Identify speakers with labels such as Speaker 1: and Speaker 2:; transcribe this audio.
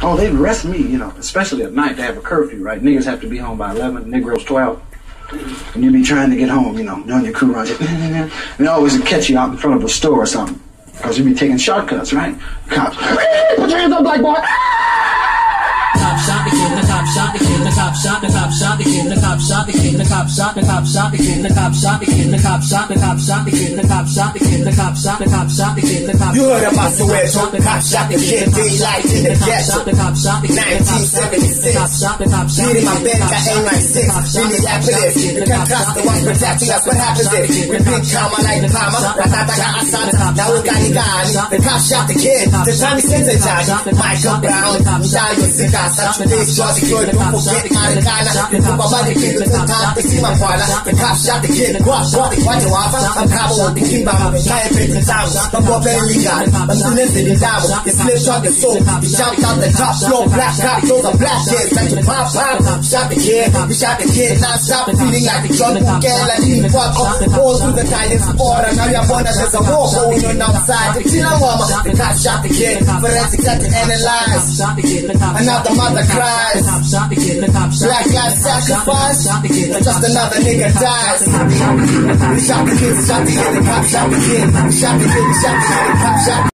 Speaker 1: Oh, they'd arrest me, you know, especially at night. They have a curfew, right? Niggas have to be home by 11, Negroes 12. And you be trying to get home, you know, doing your crew run. And they always catch you out in front of a store or something. Because you be taking shortcuts, right? Cops. Put your hands up, black boy.
Speaker 2: Cop shot the kid, the cop shot the kid, the cop shot the cop shot the kid, the cop shot the kid, the cop shot the cop shot the kid, the cop shot the kid, the cop shot the cop shot the kid, the cop shot the kid, the cop shot the cop shot the kid, the cop.
Speaker 3: You heard about the way the cop shot the kid, daylight in the ghetto. 1976. Beating my bed, got aim like 6. Minneapolis, the contrast, the one protecting us. What happens if we big karma like Palmer? Ratata asana, now we got Igani. The cop shot the kid, the Johnny Sensei Johnny, Michael Brown, Dario Sikasa, this George Floyd, don't forget Americana. You put my money in the time to see my father. The cop shot the kid, the guap shot the quite wafa. I'm cabo with the key bomb, giant big the town. I'm more barely got it, I'm still listening down. The slip shot the soul, he jumped out the top floor, black cop, those are black kids, like the pop pop. Shot the kid, we shot the kid, non-stop, feeling like the drug book, girl, and he fuck up. All through the guidance order, now you're born as a war going on outside. The cop shot the kid, forensics had to analyze. Another mother cries. Black lives sacrifice. Just another nigga dies. We shot the kid, shot the kid, the cop shot the kid. We shot the kid, shot the kid, the cop shot the kid.